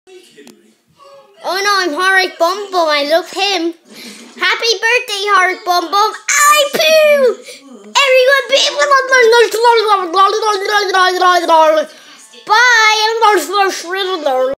Oh no, I'm Horrick Bum Bum. I love him. Happy birthday, Horrick Bum Bum. I poo! Everyone be... Bye!